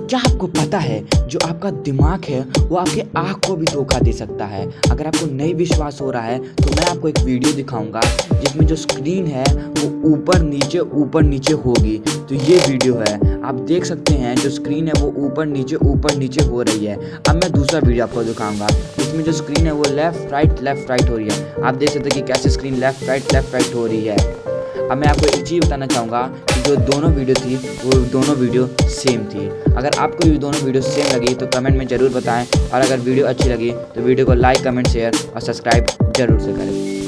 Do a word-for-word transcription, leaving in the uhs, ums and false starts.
क्या आपको पता है जो आपका दिमाग है वो आपके आँख को भी धोखा दे सकता है। अगर आपको नहीं विश्वास हो रहा है तो मैं आपको एक वीडियो दिखाऊंगा जिसमें जो स्क्रीन है वो ऊपर नीचे ऊपर नीचे होगी। तो ये वीडियो है, आप देख सकते हैं जो स्क्रीन है वो ऊपर नीचे ऊपर नीचे हो रही है। अब मैं दूसरा वीडियो आपको दिखाऊंगा इसमें जो स्क्रीन है वो लेफ्ट राइट लेफ्ट राइट हो रही है। आप देख सकते हैं कि कैसे screen left right left right हो रही है। अब मैं आपको एक चीज़ बताना चाहूँगा कि जो दोनों वीडियो थी वो दोनों वीडियो सेम थी। अगर आपको ये दोनों वीडियो सेम लगी तो कमेंट में ज़रूर बताएं, और अगर वीडियो अच्छी लगी तो वीडियो को लाइक कमेंट शेयर और सब्सक्राइब जरूर से करें।